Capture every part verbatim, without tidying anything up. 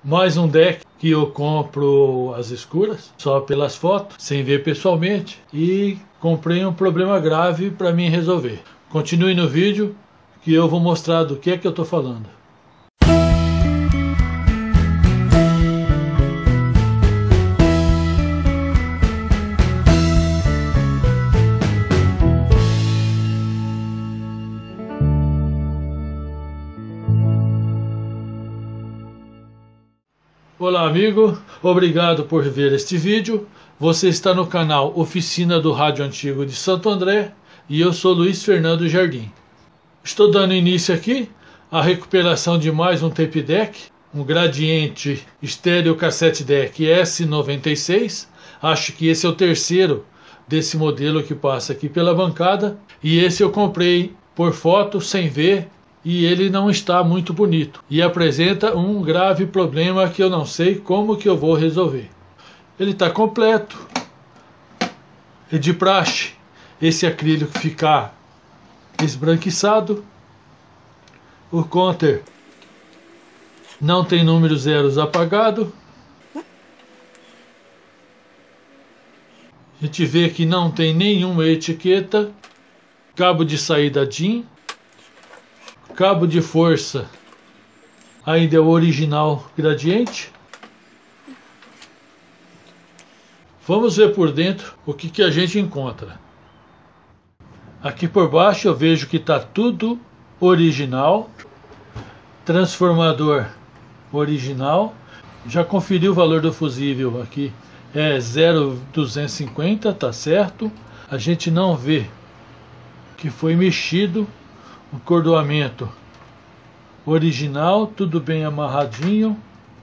Mais um deck que eu compro às escuras, só pelas fotos, sem ver pessoalmente, e comprei um problema grave para mim resolver. Continue no vídeo que eu vou mostrar do que é que eu estou falando. Olá amigo, obrigado por ver este vídeo. Você está no canal Oficina do Rádio Antigo de Santo André e eu sou Luiz Fernando Jardim. Estou dando início aqui à recuperação de mais um tape deck, um Gradiente Stereo Cassette Deck S noventa e seis. Acho que esse é o terceiro desse modelo que passa aqui pela bancada, e esse eu comprei por foto sem ver. E ele não está muito bonito e apresenta um grave problema que eu não sei como que eu vou resolver. Ele está completo, é de praxe esse acrílico ficar esbranquiçado. O counter não tem número zeros apagado. A gente vê que não tem nenhuma etiqueta. Cabo de saída D I N. Cabo de força ainda é o original Gradiente. Vamos ver por dentro o que, que a gente encontra. Aqui por baixo eu vejo que está tudo original. Transformador original. Já conferi o valor do fusível aqui. É zero vírgula duzentos e cinquenta, tá certo. A gente não vê que foi mexido. O cordoamento original, tudo bem amarradinho.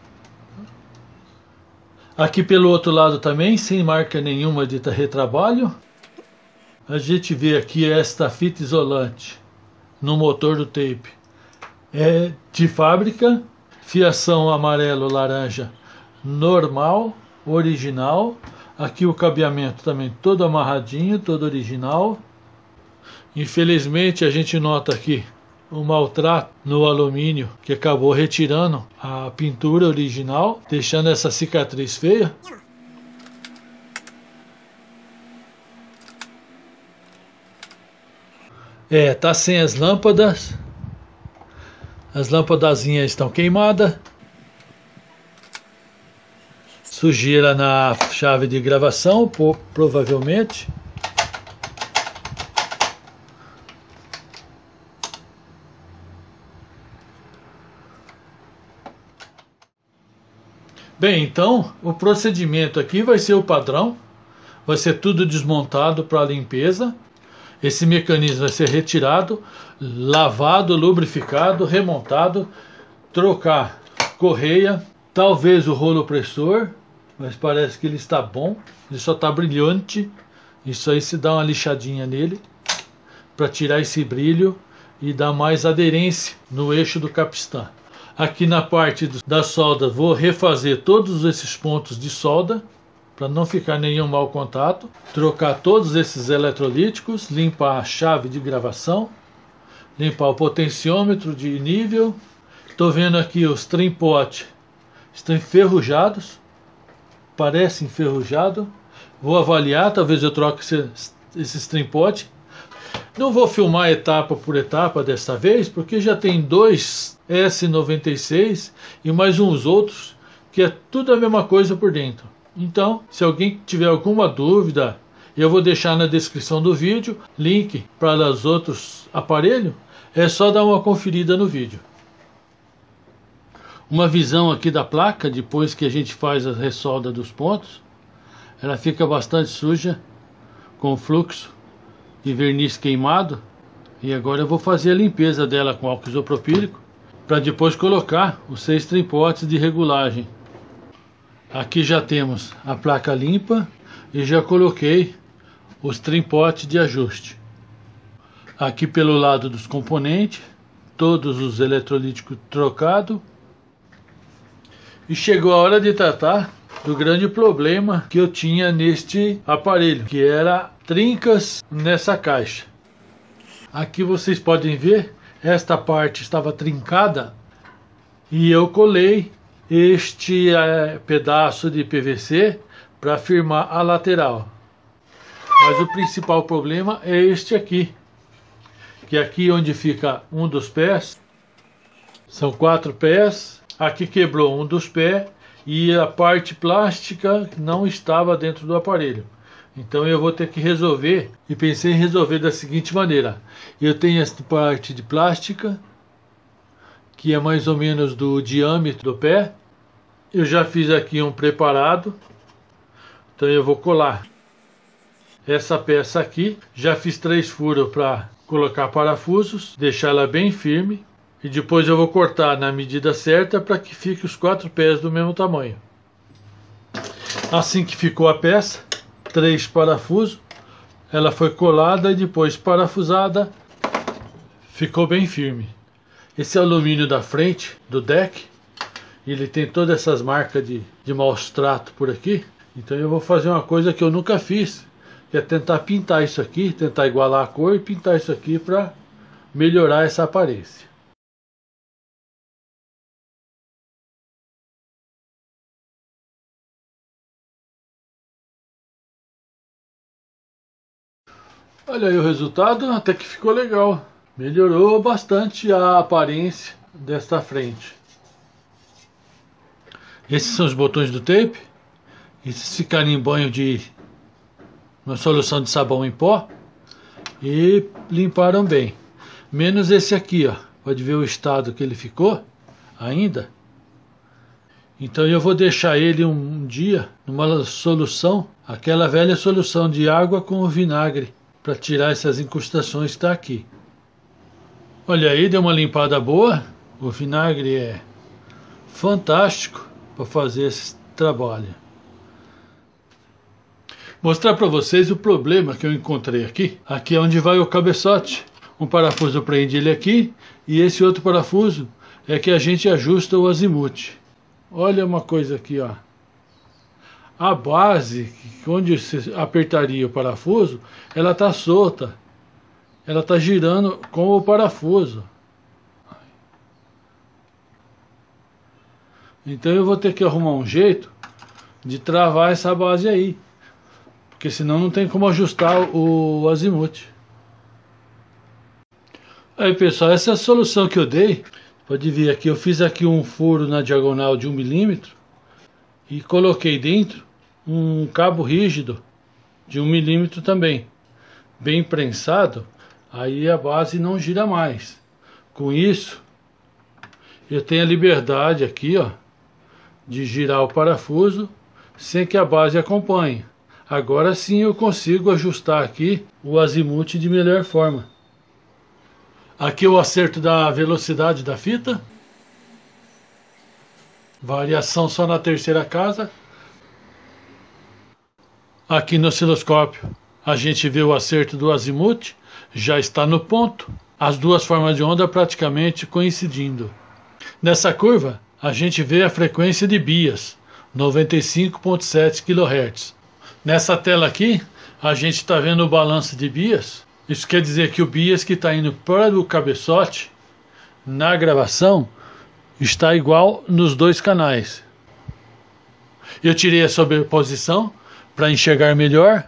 Aqui pelo outro lado também, sem marca nenhuma de retrabalho. A gente vê aqui esta fita isolante no motor do tape. É de fábrica, fiação amarelo-laranja normal, original. Aqui o cabeamento também todo amarradinho, todo original. Infelizmente a gente nota aqui o maltrato no alumínio que acabou retirando a pintura original, deixando essa cicatriz feia. É, tá sem as lâmpadas. As lâmpadazinhas estão queimadas. Sujeira na chave de gravação, provavelmente. Bem, então o procedimento aqui vai ser o padrão, vai ser tudo desmontado para limpeza. Esse mecanismo vai ser retirado, lavado, lubrificado, remontado, trocar correia, talvez o rolo pressor, mas parece que ele está bom, ele só está brilhante. Isso aí se dá uma lixadinha nele para tirar esse brilho e dar mais aderência no eixo do capistã. Aqui na parte da solda vou refazer todos esses pontos de solda para não ficar nenhum mau contato. Trocar todos esses eletrolíticos, limpar a chave de gravação, limpar o potenciômetro de nível. Estou vendo aqui os trimpotes estão enferrujados, parece enferrujado. Vou avaliar, talvez eu troque esses, esses trimpotes. Não vou filmar etapa por etapa desta vez, porque já tem dois S noventa e seis e mais uns outros, que é tudo a mesma coisa por dentro. Então, se alguém tiver alguma dúvida, eu vou deixar na descrição do vídeo link para os outros aparelhos. É só dar uma conferida no vídeo. Uma visão aqui da placa, depois que a gente faz a ressolda dos pontos. Ela fica bastante suja, com fluxo de verniz queimado. E agora eu vou fazer a limpeza dela com álcool isopropílico, para depois colocar os seis trimpotes de regulagem. Aqui já temos a placa limpa e já coloquei os trimpotes de ajuste. Aqui pelo lado dos componentes, todos os eletrolíticos trocados. E chegou a hora de tratar do grande problema que eu tinha neste aparelho, que era trincas nessa caixa. Aqui vocês podem ver, esta parte estava trincada e eu colei este é, pedaço de P V C para firmar a lateral. Mas o principal problema é este aqui, que é aqui onde fica um dos pés. São quatro pés, aqui quebrou um dos pés e a parte plástica não estava dentro do aparelho. Então eu vou ter que resolver, e pensei em resolver da seguinte maneira. Eu tenho esta parte de plástica, que é mais ou menos do diâmetro do pé. Eu já fiz aqui um preparado, então eu vou colar essa peça aqui. Já fiz três furos para colocar parafusos, deixar ela bem firme. E depois eu vou cortar na medida certa para que fique os quatro pés do mesmo tamanho. Assim que ficou a peça, três parafusos, ela foi colada e depois parafusada, ficou bem firme. Esse alumínio da frente do deck, ele tem todas essas marcas de, de maus trato por aqui. Então eu vou fazer uma coisa que eu nunca fiz, que é tentar pintar isso aqui, tentar igualar a cor e pintar isso aqui para melhorar essa aparência. Olha aí o resultado, até que ficou legal. Melhorou bastante a aparência desta frente. Esses são os botões do tape. Esses ficaram em banho de uma solução de sabão em pó e limparam bem. Menos esse aqui, ó. Pode ver o estado que ele ficou ainda. Então eu vou deixar ele um dia numa solução, aquela velha solução de água com vinagre, para tirar essas incrustações que está aqui. Olha aí, deu uma limpada boa. O vinagre é fantástico para fazer esse trabalho. Mostrar para vocês o problema que eu encontrei aqui. Aqui é onde vai o cabeçote. Um parafuso prende ele aqui e esse outro parafuso é que a gente ajusta o azimuth. Olha uma coisa aqui, ó. A base, onde você apertaria o parafuso, ela está solta. Ela está girando com o parafuso. Então eu vou ter que arrumar um jeito de travar essa base aí. Porque senão não tem como ajustar o azimuth. Aí pessoal, essa é a solução que eu dei. Pode ver aqui, eu fiz aqui um furo na diagonal de um milímetro. E coloquei dentro um cabo rígido de um milímetro também, bem prensado, aí a base não gira mais. Com isso, eu tenho a liberdade aqui, ó, de girar o parafuso sem que a base acompanhe. Agora sim eu consigo ajustar aqui o azimuth de melhor forma. Aqui o acerto da velocidade da fita, variação só na terceira casa. Aqui no osciloscópio a gente vê o acerto do azimuth, já está no ponto, as duas formas de onda praticamente coincidindo. Nessa curva a gente vê a frequência de bias, noventa e cinco vírgula sete quilohertz. Nessa tela aqui a gente está vendo o balanço de bias, isso quer dizer que o bias que está indo para o cabeçote na gravação está igual nos dois canais. Eu tirei a sobreposição para enxergar melhor.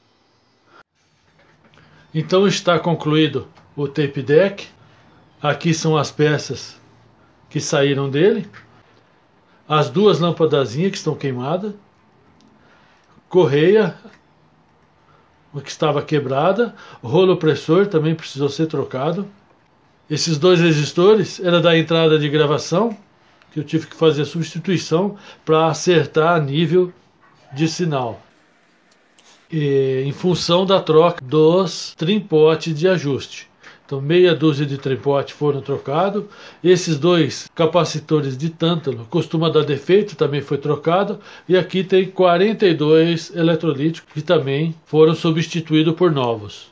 Então está concluído o tape deck. Aqui são as peças que saíram dele. As duas lâmpadazinhas que estão queimadas. Correia, o que estava quebrada. O rolo pressor também precisou ser trocado. Esses dois resistores era da entrada de gravação, que eu tive que fazer a substituição para acertar nível de sinal. E, em função da troca dos trimpotes de ajuste. Então meia dúzia de trimpotes foram trocados. Esses dois capacitores de tântalo costuma dar defeito, também foi trocado. E aqui tem quarenta e dois eletrolíticos que também foram substituídos por novos.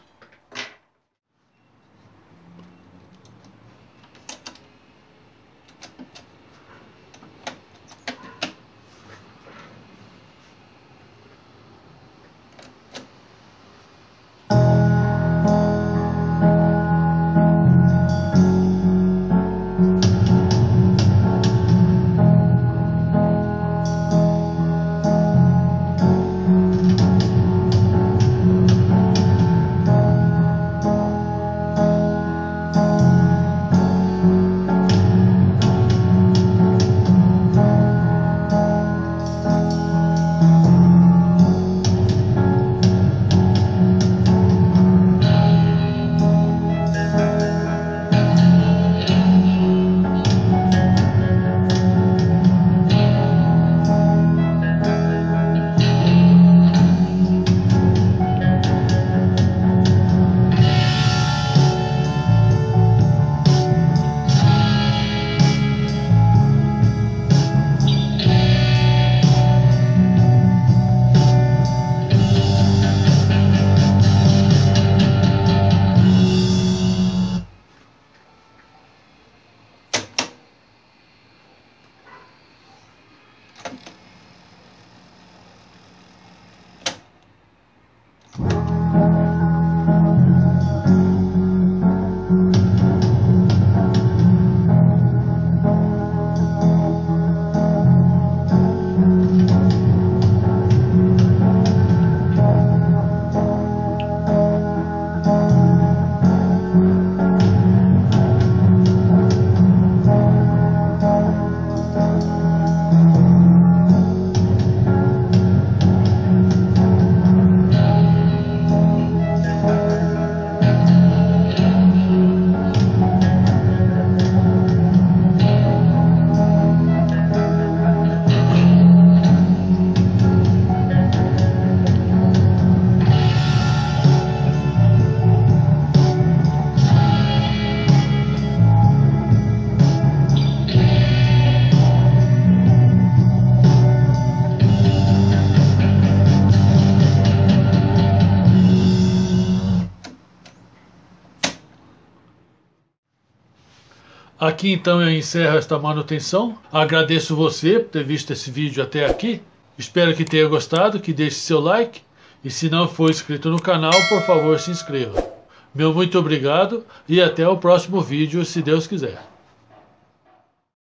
Aqui então eu encerro esta manutenção. Agradeço você por ter visto esse vídeo até aqui. Espero que tenha gostado, que deixe seu like. E se não for inscrito no canal, por favor se inscreva. Meu muito obrigado e até o próximo vídeo, se Deus quiser.